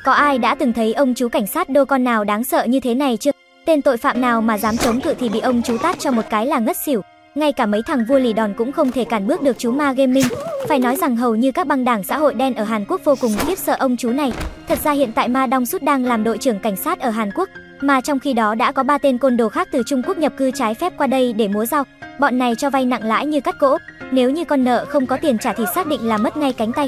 Có ai đã từng thấy ông chú cảnh sát đô con nào đáng sợ như thế này chưa? Tên tội phạm nào mà dám chống cự thì bị ông chú tát cho một cái là ngất xỉu. Ngay cả mấy thằng vua lì đòn cũng không thể cản bước được chú Ma Gaming. Phải nói rằng hầu như các băng đảng xã hội đen ở Hàn Quốc vô cùng khiếp sợ ông chú này. Thật ra hiện tại Ma Dong Sút đang làm đội trưởng cảnh sát ở Hàn Quốc, mà trong khi đó đã có 3 tên côn đồ khác từ Trung Quốc nhập cư trái phép qua đây để múa dao. Bọn này cho vay nặng lãi như cắt cỗ, nếu như con nợ không có tiền trả thì xác định là mất ngay cánh tay.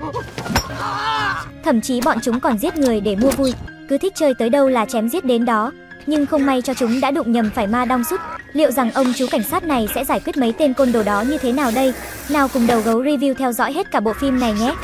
Thậm chí bọn chúng còn giết người để mua vui, cứ thích chơi tới đâu là chém giết đến đó. Nhưng không may cho chúng đã đụng nhầm phải Ma Dong Sút. Liệu rằng ông chú cảnh sát này sẽ giải quyết mấy tên côn đồ đó như thế nào đây? Nào cùng Đầu Gấu review theo dõi hết cả bộ phim này nhé.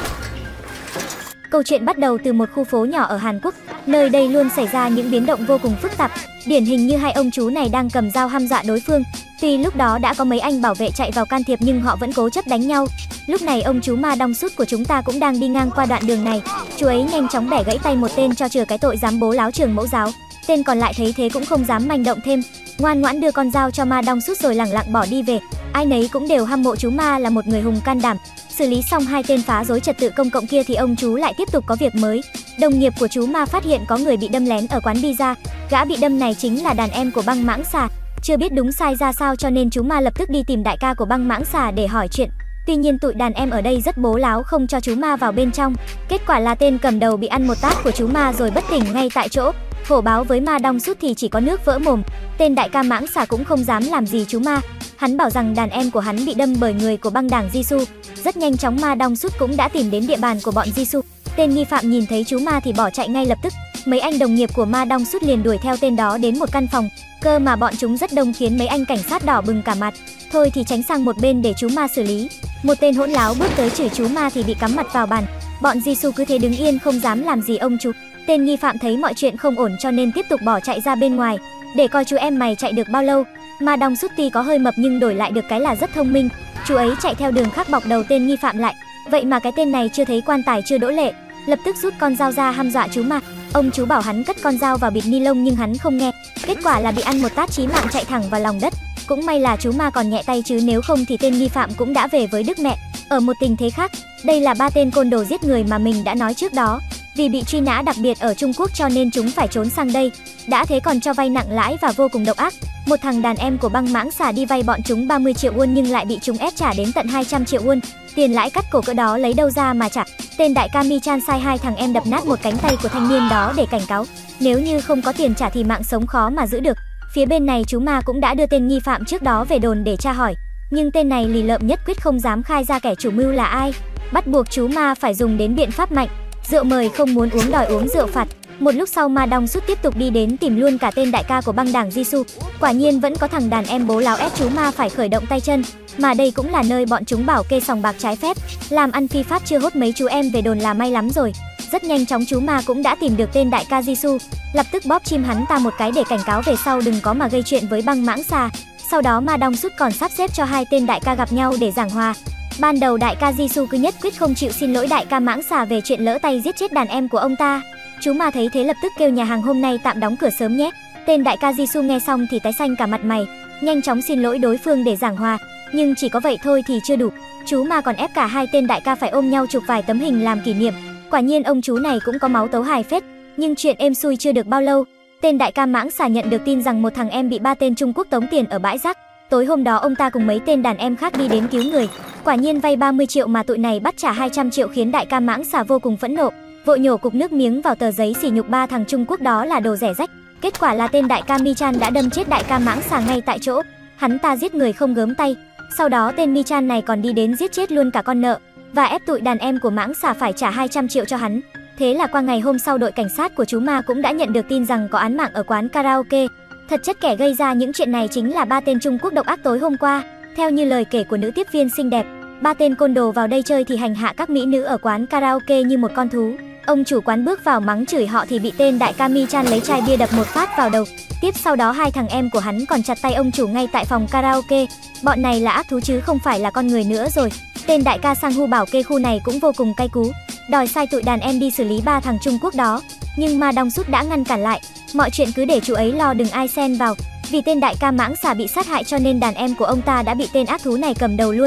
Câu chuyện bắt đầu từ một khu phố nhỏ ở Hàn Quốc, nơi đây luôn xảy ra những biến động vô cùng phức tạp. Điển hình như hai ông chú này đang cầm dao hăm dọa đối phương. Tuy lúc đó đã có mấy anh bảo vệ chạy vào can thiệp nhưng họ vẫn cố chấp đánh nhau. Lúc này ông chú Ma Dong Sút của chúng ta cũng đang đi ngang qua đoạn đường này. Chú ấy nhanh chóng bẻ gãy tay một tên cho chừa cái tội dám bố láo trường mẫu giáo. Tên còn lại thấy thế cũng không dám manh động thêm, ngoan ngoãn đưa con dao cho Ma Dong Sút rồi lẳng lặng bỏ đi về. Ai nấy cũng đều hâm mộ chú Ma là một người hùng can đảm. Xử lý xong hai tên phá rối trật tự công cộng kia thì ông chú lại tiếp tục có việc mới. Đồng nghiệp của chú Ma phát hiện có người bị đâm lén ở quán pizza. Gã bị đâm này chính là đàn em của băng mãng xà. Chưa biết đúng sai ra sao cho nên chú Ma lập tức đi tìm đại ca của băng mãng xà để hỏi chuyện. Tuy nhiên tụi đàn em ở đây rất bố láo không cho chú Ma vào bên trong. Kết quả là tên cầm đầu bị ăn một tát của chú Ma rồi bất tỉnh ngay tại chỗ. Hổ báo với Ma Dong Sút thì chỉ có nước vỡ mồm. Tên đại ca mãng xà cũng không dám làm gì chú Ma. Hắn bảo rằng đàn em của hắn bị đâm bởi người của băng đảng Jisoo. Rất nhanh chóng Ma Dong Sút cũng đã tìm đến địa bàn của bọn Jisoo. Tên nghi phạm nhìn thấy chú Ma thì bỏ chạy ngay lập tức. Mấy anh đồng nghiệp của Ma Dong Sút liền đuổi theo tên đó đến một căn phòng. Cơ mà bọn chúng rất đông khiến mấy anh cảnh sát đỏ bừng cả mặt. Thôi thì tránh sang một bên để chú Ma xử lý. Một tên hỗn láo bước tới chửi chú Ma thì bị cắm mặt vào bàn. Bọn Jisoo cứ thế đứng yên không dám làm gì ông chú. Tên nghi phạm thấy mọi chuyện không ổn cho nên tiếp tục bỏ chạy ra bên ngoài để coi chú em mày chạy được bao lâu. Ma Dong Sút tuy có hơi mập nhưng đổi lại được cái là rất thông minh. Chú ấy chạy theo đường khác bọc đầu tên nghi phạm lại. Vậy mà cái tên này chưa thấy quan tài chưa đỗ lệ, lập tức rút con dao ra hăm dọa chú Ma. Ông chú bảo hắn cất con dao vào bịch ni lông nhưng hắn không nghe. Kết quả là bị ăn một tát chí mạng chạy thẳng vào lòng đất. Cũng may là chú Ma còn nhẹ tay chứ nếu không thì tên nghi phạm cũng đã về với đức mẹ. Ở một tình thế khác, đây là 3 tên côn đồ giết người mà mình đã nói trước đó. Vì bị truy nã đặc biệt ở Trung Quốc cho nên chúng phải trốn sang đây. Đã thế còn cho vay nặng lãi và vô cùng độc ác. Một thằng đàn em của băng mãng xà đi vay bọn chúng 30 triệu won nhưng lại bị chúng ép trả đến tận 200 triệu won. Tiền lãi cắt cổ cỡ đó lấy đâu ra mà trả. Tên đại ca Mi Chan sai hai thằng em đập nát một cánh tay của thanh niên đó để cảnh cáo. Nếu như không có tiền trả thì mạng sống khó mà giữ được. Phía bên này chú Ma cũng đã đưa tên nghi phạm trước đó về đồn để tra hỏi. Nhưng tên này lì lợm nhất quyết không dám khai ra kẻ chủ mưu là ai. Bắt buộc chú Ma phải dùng đến biện pháp mạnh. Rượu mời không muốn uống đòi uống rượu phạt. Một lúc sau Ma Dong Sút tiếp tục đi đến tìm luôn cả tên đại ca của băng đảng Jisoo. Quả nhiên vẫn có thằng đàn em bố láo ép chú Ma phải khởi động tay chân. Mà đây cũng là nơi bọn chúng bảo kê sòng bạc trái phép. Làm ăn phi pháp chưa hốt mấy chú em về đồn là may lắm rồi. Rất nhanh chóng chú Ma cũng đã tìm được tên đại ca Jisoo. Lập tức bóp chim hắn ta một cái để cảnh cáo về sau đừng có mà gây chuyện với băng mãng xà. Sau đó Ma Dong Sút còn sắp xếp cho hai tên đại ca gặp nhau để giảng hòa. Ban đầu đại ca Jisoo cứ nhất quyết không chịu xin lỗi đại ca mãng xà về chuyện lỡ tay giết chết đàn em của ông ta. Chú Ma thấy thế lập tức kêu nhà hàng hôm nay tạm đóng cửa sớm nhé. Tên đại ca Jisoo nghe xong thì tái xanh cả mặt mày, nhanh chóng xin lỗi đối phương để giảng hòa. Nhưng chỉ có vậy thôi thì chưa đủ. Chú Ma còn ép cả hai tên đại ca phải ôm nhau chụp vài tấm hình làm kỷ niệm. Quả nhiên ông chú này cũng có máu tấu hài phết. Nhưng chuyện êm xuôi chưa được bao lâu, tên đại ca mãng xà nhận được tin rằng một thằng em bị 3 tên Trung Quốc tống tiền ở bãi rác. Tối hôm đó ông ta cùng mấy tên đàn em khác đi đến cứu người. Quả nhiên vay 30 triệu mà tụi này bắt trả 200 triệu khiến đại ca mãng xà vô cùng phẫn nộ. Vội nhổ cục nước miếng vào tờ giấy sỉ nhục 3 thằng Trung Quốc đó là đồ rẻ rách. Kết quả là tên đại ca Mi Chan đã đâm chết đại ca mãng xà ngay tại chỗ. Hắn ta giết người không gớm tay. Sau đó tên Mi Chan này còn đi đến giết chết luôn cả con nợ và ép tụi đàn em của mãng xà phải trả 200 triệu cho hắn. Thế là qua ngày hôm sau đội cảnh sát của chú Ma cũng đã nhận được tin rằng có án mạng ở quán karaoke. Thật chất kẻ gây ra những chuyện này chính là 3 tên Trung Quốc độc ác tối hôm qua. Theo như lời kể của nữ tiếp viên xinh đẹp, 3 tên côn đồ vào đây chơi thì hành hạ các mỹ nữ ở quán karaoke như một con thú. Ông chủ quán bước vào mắng chửi họ thì bị tên đại ca Mi Chan lấy chai bia đập một phát vào đầu. Tiếp sau đó hai thằng em của hắn còn chặt tay ông chủ ngay tại phòng karaoke. Bọn này là ác thú chứ không phải là con người nữa rồi. Tên đại ca Sang Hu bảo kê khu này cũng vô cùng cay cú, đòi sai tụi đàn em đi xử lý 3 thằng Trung Quốc đó. Nhưng Ma Dong Sút đã ngăn cản lại. Mọi chuyện cứ để chú ấy lo, đừng ai xen vào. Vì tên đại ca mãng xà bị sát hại cho nên đàn em của ông ta đã bị tên ác thú này cầm đầu luôn.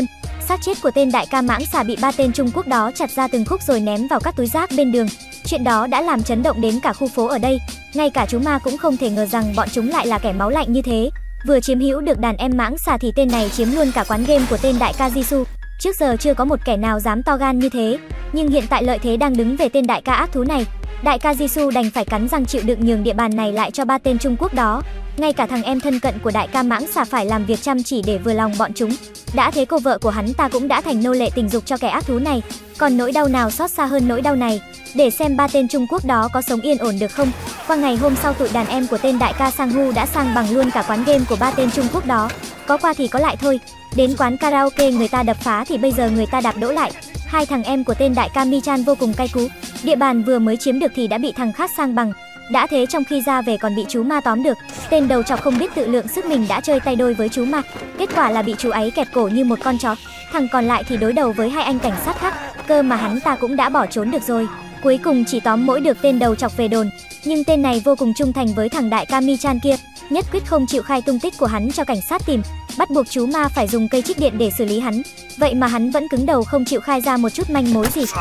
Xác chết của tên đại ca mãng xà bị ba tên Trung Quốc đó chặt ra từng khúc rồi ném vào các túi rác bên đường. Chuyện đó đã làm chấn động đến cả khu phố ở đây. Ngay cả chú ma cũng không thể ngờ rằng bọn chúng lại là kẻ máu lạnh như thế. Vừa chiếm hữu được đàn em mãng xà thì tên này chiếm luôn cả quán game của tên đại ca Jisoo. Trước giờ chưa có một kẻ nào dám to gan như thế, nhưng hiện tại lợi thế đang đứng về tên đại ca ác thú này. Đại ca Jisoo đành phải cắn răng chịu đựng nhường địa bàn này lại cho ba tên Trung Quốc đó. Ngay cả thằng em thân cận của đại ca mãng xà phải làm việc chăm chỉ để vừa lòng bọn chúng. Đã thế cô vợ của hắn ta cũng đã thành nô lệ tình dục cho kẻ ác thú này. Còn nỗi đau nào xót xa hơn nỗi đau này? Để xem ba tên Trung Quốc đó có sống yên ổn được không. Qua ngày hôm sau, tụi đàn em của tên đại ca Sang Hu đã sang bằng luôn cả quán game của ba tên Trung Quốc đó. Có qua thì có lại thôi. Đến quán karaoke người ta đập phá thì bây giờ người ta đạp đổ lại. Hai thằng em của tên đại ca Mi-chan vô cùng cay cú. Địa bàn vừa mới chiếm được thì đã bị thằng khác sang bằng. Đã thế trong khi ra về còn bị chú ma tóm được. Tên đầu trọc không biết tự lượng sức mình đã chơi tay đôi với chú ma. Kết quả là bị chú ấy kẹp cổ như một con chó. Thằng còn lại thì đối đầu với hai anh cảnh sát khác. Cơ mà hắn ta cũng đã bỏ trốn được rồi. Cuối cùng chỉ tóm mỗi được tên đầu trọc về đồn. Nhưng tên này vô cùng trung thành với thằng đại ca Mi-chan kia, nhất quyết không chịu khai tung tích của hắn cho cảnh sát tìm. Bắt buộc chú ma phải dùng cây trích điện để xử lý hắn. Vậy mà hắn vẫn cứng đầu không chịu khai ra một chút manh mối gì.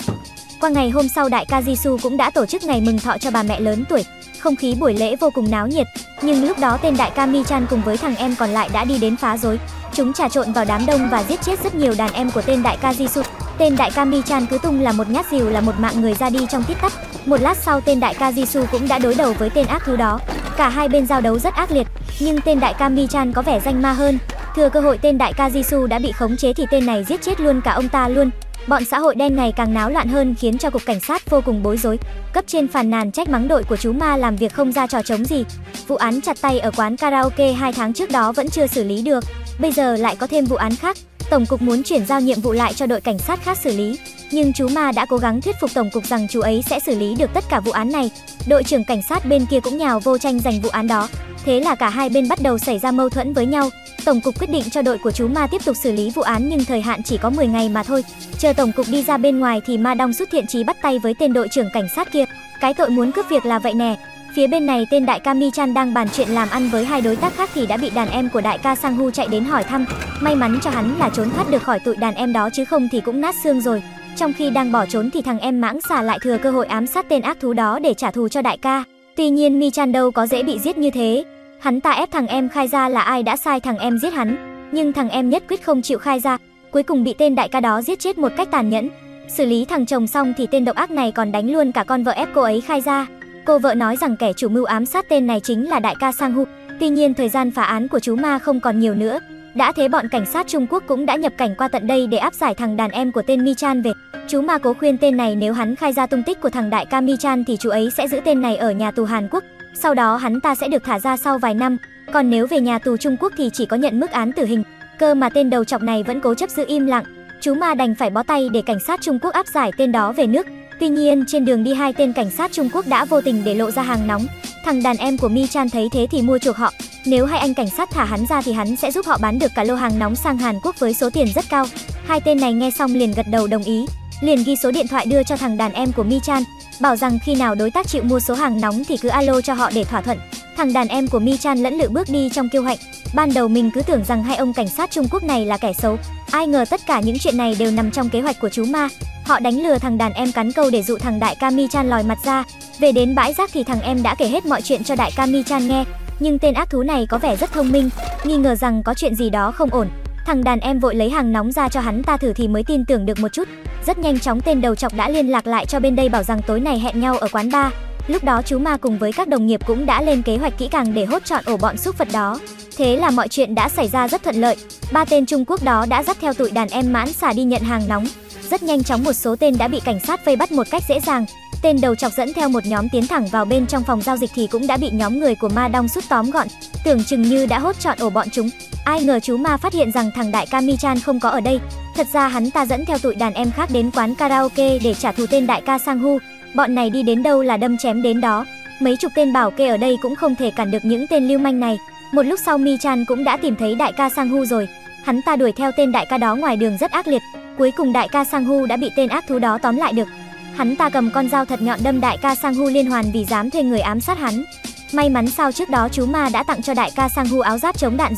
Qua ngày hôm sau, đại ca Jisoo cũng đã tổ chức ngày mừng thọ cho bà mẹ lớn tuổi. Không khí buổi lễ vô cùng náo nhiệt. Nhưng lúc đó tên đại ca Mi-chan cùng với thằng em còn lại đã đi đến phá rối. Chúng trà trộn vào đám đông và giết chết rất nhiều đàn em của tên đại ca Jisoo. Tên đại ca Mi-chan cứ tung là một nhát rìu là một mạng người ra đi trong tít tắp. Một lát sau tên đại ca Jisoo cũng đã đối đầu với tên ác thú đó. Cả hai bên giao đấu rất ác liệt, nhưng tên đại ca Mi-chan có vẻ danh ma hơn. Thừa cơ hội tên đại ca Jisoo đã bị khống chế thì tên này giết chết luôn cả ông ta luôn. Bọn xã hội đen ngày càng náo loạn hơn khiến cho cục cảnh sát vô cùng bối rối. Cấp trên phàn nàn trách mắng đội của chú ma làm việc không ra trò trống gì. Vụ án chặt tay ở quán karaoke 2 tháng trước đó vẫn chưa xử lý được. Bây giờ lại có thêm vụ án khác. Tổng cục muốn chuyển giao nhiệm vụ lại cho đội cảnh sát khác xử lý. Nhưng chú ma đã cố gắng thuyết phục tổng cục rằng chú ấy sẽ xử lý được tất cả vụ án này. Đội trưởng cảnh sát bên kia cũng nhào vô tranh giành vụ án đó. Thế là cả hai bên bắt đầu xảy ra mâu thuẫn với nhau. Tổng cục quyết định cho đội của chú ma tiếp tục xử lý vụ án nhưng thời hạn chỉ có 10 ngày mà thôi. Chờ tổng cục đi ra bên ngoài thì Ma Dong Sút thiện chí bắt tay với tên đội trưởng cảnh sát kia. Cái tội muốn cướp việc là vậy nè. Phía bên này tên đại ca Mi-chan đang bàn chuyện làm ăn với hai đối tác khác thì đã bị đàn em của đại ca Sang Hu chạy đến hỏi thăm. May mắn cho hắn là trốn thoát được khỏi tụi đàn em đó chứ không thì cũng nát xương rồi. Trong khi đang bỏ trốn thì thằng em mãng xà lại thừa cơ hội ám sát tên ác thú đó để trả thù cho đại ca. Tuy nhiên Mi-chan đâu có dễ bị giết như thế. Hắn ta ép thằng em khai ra là ai đã sai thằng em giết hắn, nhưng thằng em nhất quyết không chịu khai ra. Cuối cùng bị tên đại ca đó giết chết một cách tàn nhẫn. Xử lý thằng chồng xong thì tên độc ác này còn đánh luôn cả con vợ ép cô ấy khai ra. Cô vợ nói rằng kẻ chủ mưu ám sát tên này chính là đại ca Sang Hu. Tuy nhiên thời gian phá án của chú ma không còn nhiều nữa. Đã thế bọn cảnh sát Trung Quốc cũng đã nhập cảnh qua tận đây để áp giải thằng đàn em của tên Mi-chan về. Chú ma cố khuyên tên này nếu hắn khai ra tung tích của thằng đại ca Mi-chan thì chú ấy sẽ giữ tên này ở nhà tù Hàn Quốc. Sau đó hắn ta sẽ được thả ra sau vài năm. Còn nếu về nhà tù Trung Quốc thì chỉ có nhận mức án tử hình. Cơ mà tên đầu trọc này vẫn cố chấp giữ im lặng. Chú ma đành phải bó tay để cảnh sát Trung Quốc áp giải tên đó về nước. Tuy nhiên trên đường đi hai tên cảnh sát Trung Quốc đã vô tình để lộ ra hàng nóng. Thằng đàn em của Mi-chan thấy thế thì mua chuộc họ. Nếu hai anh cảnh sát thả hắn ra thì hắn sẽ giúp họ bán được cả lô hàng nóng sang Hàn Quốc với số tiền rất cao. Hai tên này nghe xong liền gật đầu đồng ý. Liền ghi số điện thoại đưa cho thằng đàn em của Mi-chan, bảo rằng khi nào đối tác chịu mua số hàng nóng thì cứ alo cho họ để thỏa thuận. Thằng đàn em của Mi-chan lẫn lự bước đi trong kiêu hãnh. Ban đầu mình cứ tưởng rằng hai ông cảnh sát Trung Quốc này là kẻ xấu. Ai ngờ tất cả những chuyện này đều nằm trong kế hoạch của chú ma. Họ đánh lừa thằng đàn em cắn câu để dụ thằng đại ca Mi-chan lòi mặt ra. Về đến bãi rác thì thằng em đã kể hết mọi chuyện cho đại ca Mi-chan nghe. Nhưng tên ác thú này có vẻ rất thông minh, nghi ngờ rằng có chuyện gì đó không ổn. Thằng đàn em vội lấy hàng nóng ra cho hắn ta thử thì mới tin tưởng được một chút. Rất nhanh chóng tên đầu trọc đã liên lạc lại cho bên đây bảo rằng tối này hẹn nhau ở quán bar. Lúc đó chú ma cùng với các đồng nghiệp cũng đã lên kế hoạch kỹ càng để hốt trọn ổ bọn súc vật đó. Thế là mọi chuyện đã xảy ra rất thuận lợi. Ba tên Trung Quốc đó đã dắt theo tụi đàn em mãn xà đi nhận hàng nóng. Rất nhanh chóng một số tên đã bị cảnh sát vây bắt một cách dễ dàng. Tên đầu trọc dẫn theo một nhóm tiến thẳng vào bên trong phòng giao dịch thì cũng đã bị nhóm người của Ma Dong Sút tóm gọn. Tưởng chừng như đã hốt trọn ổ bọn chúng. Ai ngờ chú ma phát hiện rằng thằng đại ca Mi-chan không có ở đây. Thật ra hắn ta dẫn theo tụi đàn em khác đến quán karaoke để trả thù tên đại ca Sang Hu. Bọn này đi đến đâu là đâm chém đến đó. Mấy chục tên bảo kê ở đây cũng không thể cản được những tên lưu manh này. Một lúc sau Mi-chan cũng đã tìm thấy đại ca Sang Hu rồi. Hắn ta đuổi theo tên đại ca đó ngoài đường rất ác liệt. Cuối cùng đại ca Sang Hu đã bị tên ác thú đó tóm lại được. Hắn ta cầm con dao thật nhọn đâm đại ca Sang Hu liên hoàn vì dám thuê người ám sát hắn. May mắn sao trước đó chú ma đã tặng cho đại ca Sang Hu áo giáp chống đạn rồi.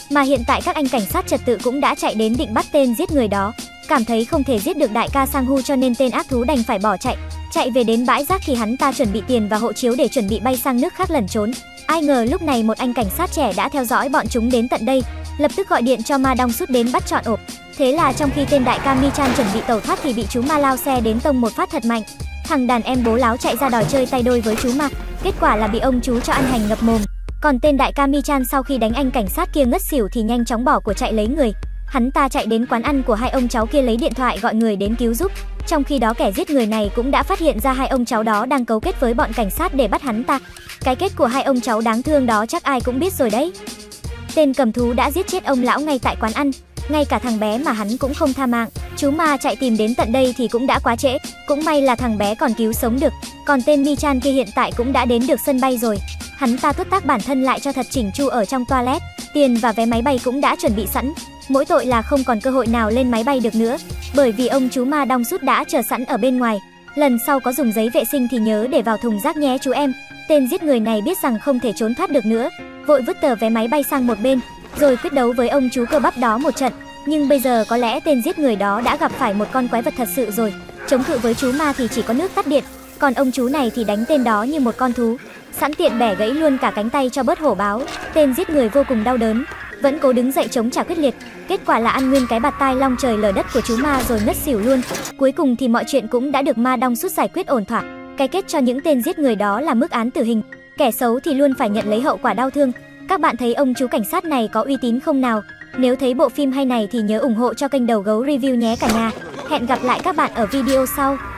Mà hiện tại các anh cảnh sát trật tự cũng đã chạy đến định bắt tên giết người đó. Cảm thấy không thể giết được đại ca Sang Hu cho nên tên ác thú đành phải bỏ chạy. Chạy về đến bãi rác thì hắn ta chuẩn bị tiền và hộ chiếu để chuẩn bị bay sang nước khác lẩn trốn. Ai ngờ lúc này một anh cảnh sát trẻ đã theo dõi bọn chúng đến tận đây, lập tức gọi điện cho Ma Dong Sút đến bắt trọn ộp. Thế là trong khi tên đại ca Mi Chan chuẩn bị tẩu thoát thì bị chú Ma lao xe đến tông một phát thật mạnh. Thằng đàn em bố láo chạy ra đòi chơi tay đôi với chú Ma, kết quả là bị ông chú cho ăn hành ngập mồm. Còn tên đại ca Mi Chan sau khi đánh anh cảnh sát kia ngất xỉu thì nhanh chóng bỏ của chạy lấy người. Hắn ta chạy đến quán ăn của hai ông cháu kia lấy điện thoại gọi người đến cứu giúp. Trong khi đó kẻ giết người này cũng đã phát hiện ra hai ông cháu đó đang cấu kết với bọn cảnh sát để bắt hắn ta. Cái kết của hai ông cháu đáng thương đó chắc ai cũng biết rồi đấy. Tên cầm thú đã giết chết ông lão ngay tại quán ăn, ngay cả thằng bé mà hắn cũng không tha mạng. Chú Ma chạy tìm đến tận đây thì cũng đã quá trễ, cũng may là thằng bé còn cứu sống được. Còn tên Mi Chan kia hiện tại cũng đã đến được sân bay rồi. Hắn ta tuốt tác bản thân lại cho thật chỉnh chu ở trong toilet, tiền và vé máy bay cũng đã chuẩn bị sẵn. Mỗi tội là không còn cơ hội nào lên máy bay được nữa, bởi vì ông chú Ma Dong Sút đã chờ sẵn ở bên ngoài. Lần sau có dùng giấy vệ sinh thì nhớ để vào thùng rác nhé chú em. Tên giết người này biết rằng không thể trốn thoát được nữa, vội vứt tờ vé máy bay sang một bên, rồi quyết đấu với ông chú cơ bắp đó một trận. Nhưng bây giờ có lẽ tên giết người đó đã gặp phải một con quái vật thật sự rồi. Chống cự với chú Ma thì chỉ có nước tắt điện, còn ông chú này thì đánh tên đó như một con thú, sẵn tiện bẻ gãy luôn cả cánh tay cho bớt hổ báo. Tên giết người vô cùng đau đớn, vẫn cố đứng dậy chống trả quyết liệt. Kết quả là ăn nguyên cái bạt tai long trời lở đất của chú Ma rồi ngất xỉu luôn. Cuối cùng thì mọi chuyện cũng đã được Ma Dong Sút giải quyết ổn thỏa. Cái kết cho những tên giết người đó là mức án tử hình. Kẻ xấu thì luôn phải nhận lấy hậu quả đau thương. Các bạn thấy ông chú cảnh sát này có uy tín không nào? Nếu thấy bộ phim hay này thì nhớ ủng hộ cho kênh Đầu Gấu Review nhé cả nhà. Hẹn gặp lại các bạn ở video sau.